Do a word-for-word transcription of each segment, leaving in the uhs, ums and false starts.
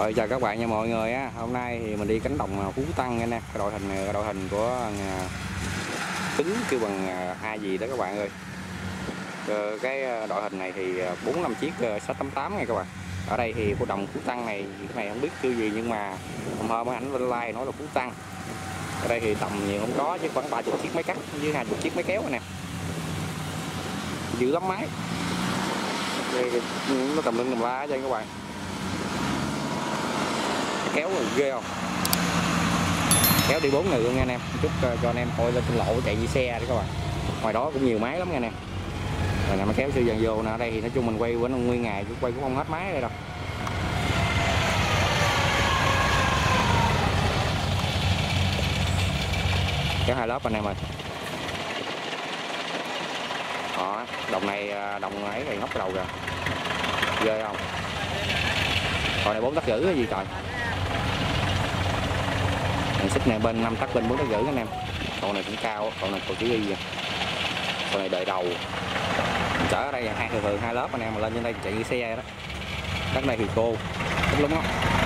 Rồi chào các bạn nha mọi người á. Hôm nay thì mình đi cánh đồng Phú Tân nha nè. Cái đội hình này, đội hình của Tính kêu bằng A gì đó các bạn ơi. Cái đội hình này thì bốn năm chiếc sáu tám tám nha các bạn. Ở đây thì của đồng Phú Tân này, cái này không biết kêu gì nhưng mà hôm hôm ảnh lên like nói là Phú Tân. Ở đây thì tầm nhiều không có chứ khoảng ba mươi chiếc máy cắt với hai mươi chiếc máy kéo nè. Dữ lắm máy. Nó tầm lưng tầm la cho các bạn. Kéo rồi ghê không, kéo đi bốn người luôn nha anh em. Chút cho anh em coi lên trên lộ chạy như xe đi các bạn. Ngoài đó cũng nhiều máy lắm nha anh em. Rồi nè, máy kéo siêu dàn vô nè. Ở đây thì nói chung mình quay vẫn nguyên ngày, quay cũng không hết máy đây đâu. Kéo hai lớp anh em ơi. Đó, đồng này đồng ấy này ngóc cái đầu kìa, ghê không. Còn này bốn tắc rưỡi cái gì trời. Xích này bên năm tắc bên bốn tắc rưỡi anh em. Con này cũng cao, con này còn chữ Y vậy. Con này đời đầu. Mình chở ở đây hai thường thường hai lớp anh em, mà lên trên đây chạy như xe đó. Đất này thì cô rất lúng lắm.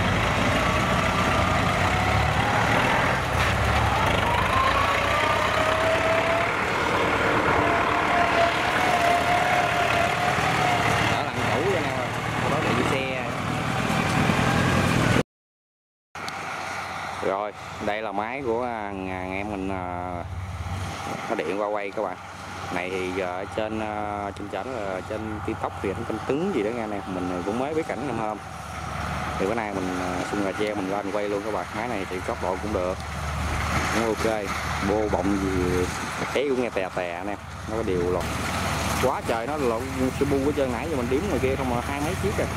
Đỡ lặn cũ cho anh em ơi. Đó chạy như xe. Rồi, đây là máy của anh em mình nó điện qua quay các bạn. Này thì giờ ở trên trên chảnh là trên TikTok thì anh kênh Tứng gì đó nghe nè, mình cũng mới biết cảnh năm hôm. Thì bữa nay mình xung gà tre mình lên quay luôn các bạn. Máy này thì góc độ cũng được, cũng ok. Bô bọng gì thấy cũng nghe tè tè nè, nó có điều lột quá trời, nó lộn Subu của trơn. Nãy giờ mình điếm ngoài kia không mà hai mấy chiếc rồi.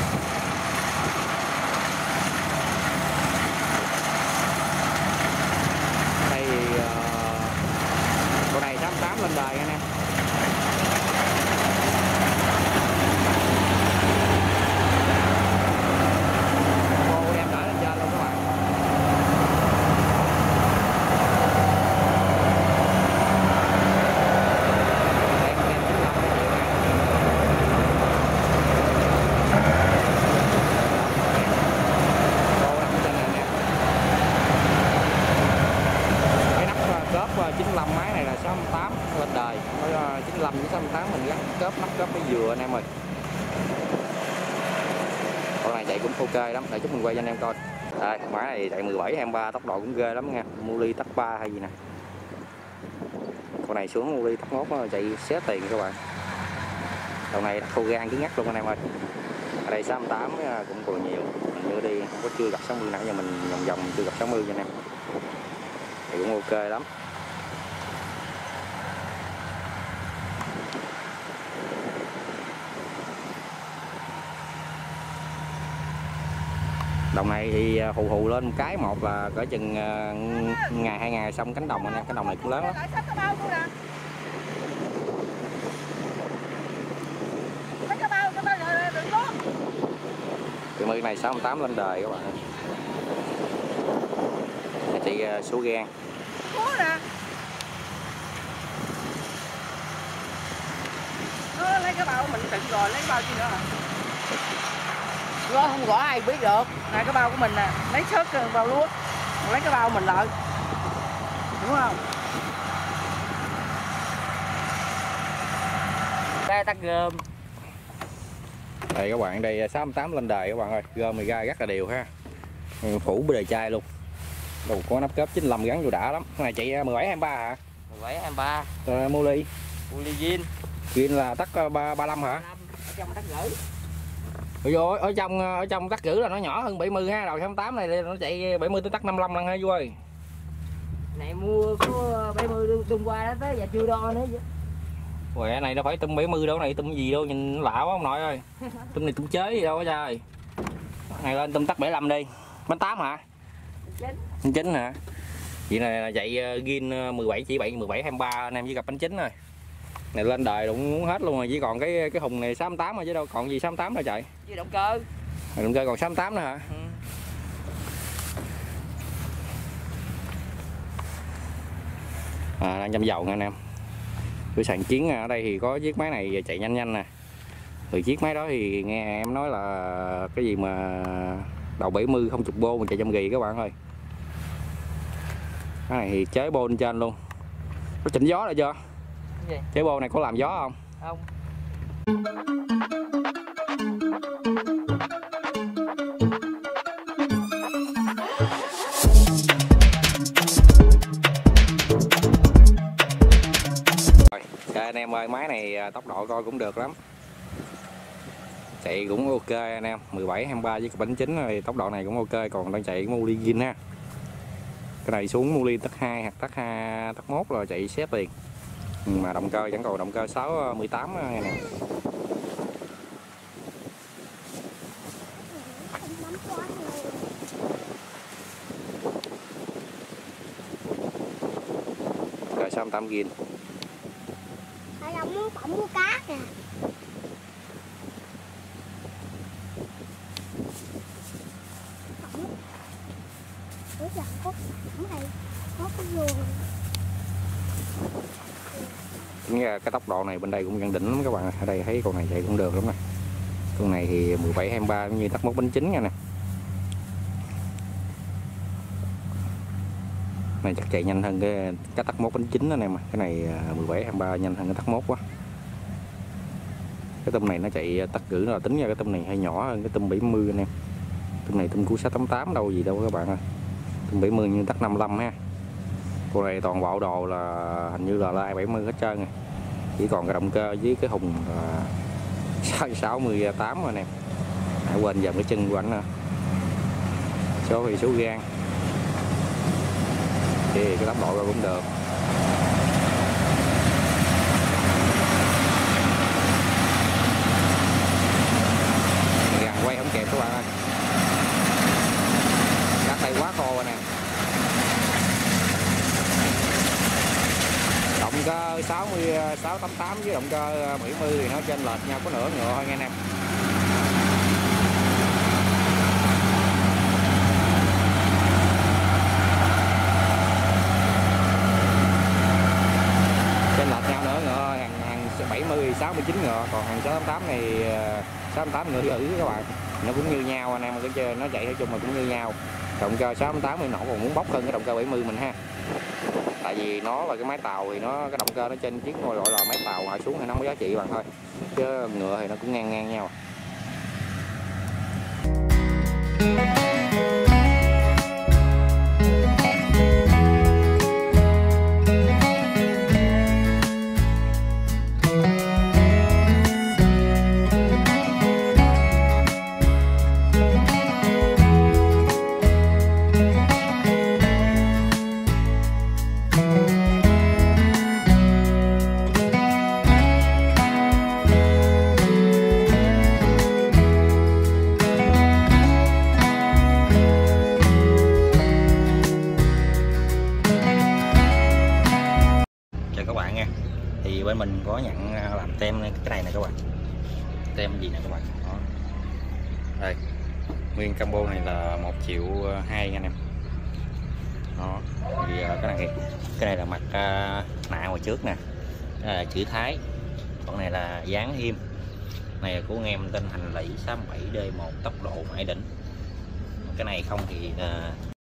Con này tám tám lên đời anh em. Cô đem đỡ lên trên luôn các bạn. Đem đem chín lăm cái chuyện này. Cô đặt trên này anh em. Cái nắp cớp chín lăm máy này là sáu tám lên đời, chín lăm với sáu tám mình gắn cớp nắp cớp cái dừa anh em ơi. Con này chạy cũng ok lắm, để chút mình quay cho anh em coi. Đây, máy này chạy mười bảy hai mươi ba, tốc độ cũng ghê lắm nha. Muli tắc ba hay gì nè. Con này xuống Muli tắc mốt chạy xé tiền các bạn. Đầu này đặt khô gan cứ ngắt luôn anh em ơi. Ở đây sáu tám cũng còn nhiều, mình như đi không có chưa gặp sáu mươi, nãy giờ mình vòng vòng chưa gặp sáu mươi cho anh em. Thì cũng ok lắm. Đồng này thì hù hù lên một cái, một là cỡ chừng ngày hai ngày xong cánh đồng anh em. Cái đồng này cũng lớn lắm. Cái mười này sáu tám lên đời các bạn. Này chị số gan. Nó lấy cái bao mình tự rồi lấy bao chi nữa hả? Gõ không gõ ai biết được. Này cái bao của mình nè, lấy sớt bao lúa, lấy cái bao mình lợi, đúng không? Đây tắt gom. Đây các bạn, đây sáu tám lên đời các bạn ơi. Gom này ra rất là đều ha, phủ bề chai luôn. Đồ có nắp cớp chín lăm gắn vô đã lắm. Cái này chạy mười bảy hai mươi ba hả? mười bảy hai mươi ba. Rồi Muli. Muli zin. Zin là tắc ba ba lăm hả? Ở trong tắc rưỡi. Ôi, ở trong ở trong tắc rưỡi là nó nhỏ hơn bảy mươi ha. Đầu sáu tám này nó chạy bảy mươi tới tắc năm mươi lăm lần ha vui ơi. Này mua có bảy mươi tung qua đó tới giờ chưa đo nữa chứ. Ủa, cái này nó phải tum bảy mươi đâu, này tum gì đâu, nhìn lạ quá ông nội ơi. Tum này tum chế gì đâu á trời. Này lên tum tắc bảy mươi lăm đi. Bánh tám hả? Bánh chín hả? Vậy này là chạy Gin mười bảy chỉ bảy mười bảy hai mươi ba anh em chỉ gặp bánh chín rồi. Này lên đời cũng muốn hết luôn rồi, chỉ còn cái cái hùng này sáu tám rồi chứ đâu còn gì sáu tám đâu chạy. Với động cơ. Động cơ còn sáu tám nữa hả? Ừ. À, đang châm dầu nha anh em. Cửa sàn chiến ở đây thì có chiếc máy này chạy nhanh nhanh nè. Từ chiếc máy đó thì nghe em nói là cái gì mà đầu bảy mươi không chục bô mình chạy trăm rì các bạn ơi. Cái này thì chế bô lên trên luôn. Có chỉnh gió lại chưa? Gì? Chế bô này có làm gió không? Không. Rồi, anh em ơi, máy này tốc độ coi cũng được lắm. Chạy cũng ok anh em, mười bảy hai mươi ba với cái bánh chính thì tốc độ này cũng ok, còn đang chạy Mulin ha. Cái này xuống Mulin tắc hai hoặc tắc hai, tắc một rồi chạy xếp liền. Mà động cơ vẫn còn động cơ sáu mươi tám này nè. Rồi sáu mươi tám gin. Tại là muốn bỏng mua cát nè. Ủa giờ có bỏng này, có cái vườn. Tính ra cái tốc độ này bên đây cũng gần đỉnh lắm các bạn. Ở đây thấy con này chạy cũng được lắm nè. Con này thì mười bảy hai mươi ba như tắc một bánh chính nha nè. Này chắc chạy nhanh hơn cái cái tắc một bánh chính đó nè mà. Cái này mười bảy hai mươi ba nhanh hơn cái tắc một quá. Cái tôm này nó chạy tắc gửi là tính ra cái tôm này hơi nhỏ hơn cái tôm bảy mươi anh em. Tôm này tôm cú sáu tám tám đâu gì đâu các bạn ơi. Tôm bảy mươi như tắc năm mươi lăm ha. Con này toàn bộ đồ là hình như là lai bảy mươi hết trơn rồi. Chỉ còn cái động cơ với cái hùng sáu mươi tám rồi nè. À, quên dần cái chân của anh nè. Số thì số gan. Thì cái tốc độ cũng được. Gan quay không kịp các bạn ơi. Cát đây quá khô rồi nè. Động cơ sáu mươi sáu tám tám với động cơ bảy mươi thì nó chênh lệch nhau có nửa ngựa thôi nha anh em. Chênh lệch nhau nửa ngựa, hàng hàng bảy mươi sáu mươi chín ngựa, còn hàng sáu tám tám này sáu tám tám ngựa thì ử các bạn. Nó cũng như nhau anh em, cái chơi nó chạy nói chung là cũng như nhau. Động cơ sáu tám thì nó còn muốn bốc hơn cái động cơ bảy mươi mình ha. Tại vì nó là cái máy tàu thì nó cái động cơ nó trên chiếc gọi là máy tàu hạ xuống thì nó không có giá trị bằng thôi, chứ ngựa thì nó cũng ngang ngang nhau. Bên mình có nhận làm tem cái này nè các bạn, tem gì nè các bạn. Đó. Đây nguyên combo này là một triệu hai nha anh em. Đó thì cái này cái này là mặt uh, nạ ngoài trước nè, là chữ Thái, còn này là dán hiêm. Này là của anh em tên Thành Lĩ sáu bảy D một tốc độ mãi đỉnh. Cái này không thì uh,